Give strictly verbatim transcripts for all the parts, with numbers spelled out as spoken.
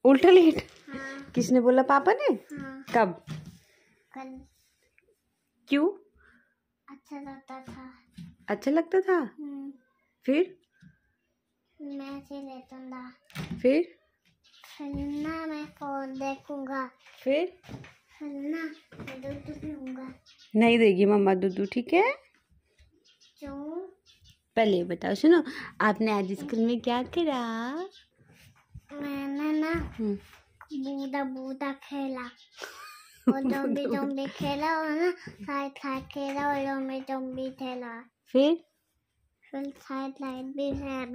उल्टा लेट? हाँ। किसने बोला, पापा ने? हाँ। कब? कल। क्यों? अच्छा लगता था। अच्छा लगता था? फिर? मैं से लेटूंगा। फिर? फिर ना मैं फोन देखूंगा। फिर? फिर ना मैं दूध पीऊंगा। नहीं देगी मम्मा दूध, ठीक है? क्यों? पहले ये बताओ, सुनो, आपने आज स्कूल में क्या करा? मैंने ना बूढ़ा बूढ़ा खेला और ज़ॉम्बी ज़ॉम्बी खेला और ना साइड साइड खेला और ज़ॉम्बी ज़ॉम्बी खेला। फिर? फिर साइड साइड भी है।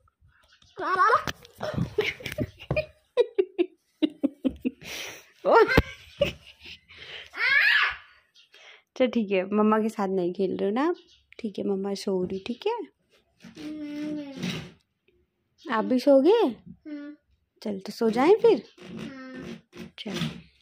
अच्छा ठीक है, मम्मा के साथ नहीं खेल रहे हो ना आप? ठीक है, मम्मा सो रही, ठीक है? आप भी सो गए? हाँ। चल तो सो जाएं फिर। हाँ। चल,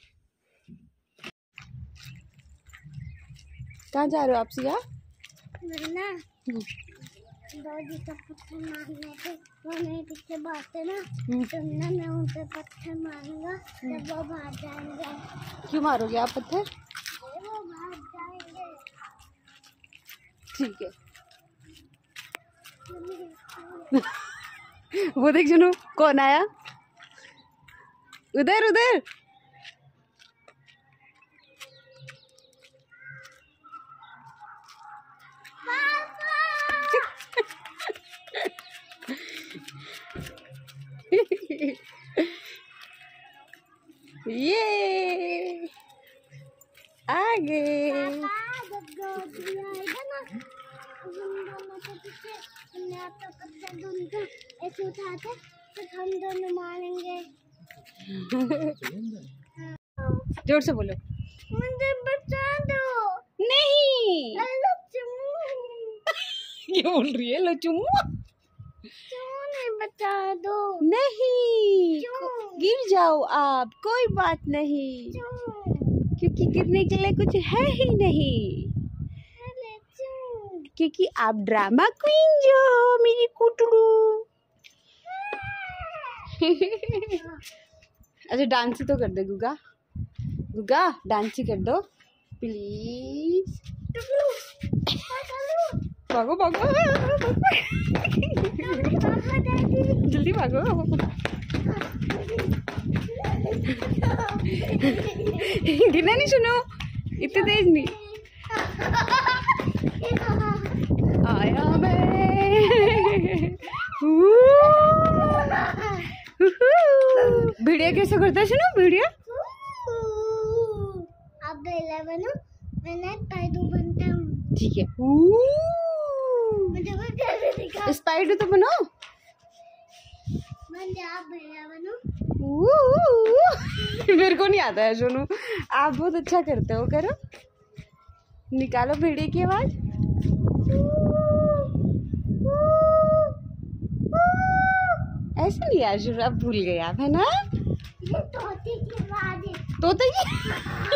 कहाँ जा रहे हो आप सिया? ना दादी का पत्थर मारने थे, वो मेरे पीछे भागते ना, तो ना मैं उन पे पत्थर मारूंगा तब वो भाग जाएंगे। क्यों मारोगे आप पत्थर? वो भाग जाएंगे। ठीक है। वो देख सुनो, कौन आया? उधर उधर। ये आ गए। ऐसे उठाते तो हम दोनों मारेंगे। जोर से बोलो। मुझे बचा दो। नहीं। क्या बोल रही है? लो चुम्मू। क्यों नहीं बचा दो? नहीं, गिर जाओ आप, कोई बात नहीं, क्योंकि गिरने के लिए कुछ है ही नहीं, क्योंकि आप ड्रामा क्वीन जो हो मेरी कुटरू। अच्छा डांस ही तो कर दे गुगा, गुगा डांस ही कर दो प्लीज। भागो भागो जल्दी भागो। गिरना नहीं, सुनो इतने तेज नहीं। आया मैं। भिड़िया कैसे करता है? सुनो भिड़िया। अब बेला बनो, मैं पैदू बनता हूँ। ठीक है। मुझे वो कैसे दिखा? स्पाइडर तो बनो। मैं आप बेला बनो। मेरे को नहीं आता है सोनू, आप बहुत अच्छा करते हो, करो निकालो भेड़िए की आवाज। ऐसे नहीं यार, शुरू आप भूल गए आप, है ना? ये तोते की आवाज है। तोते की?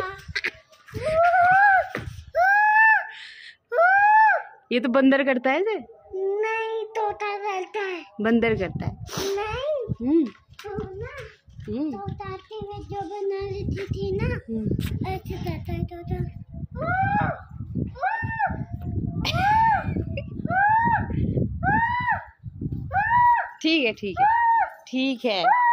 ये तो बंदर करता है ऐसे। नहीं, तोता करता है। बंदर करता है। नहीं। हम्म तो ना हम्म तोता में जो बना लेती थी ना, ऐसे करता है तोता। ठीक है ठीक है ठीक है।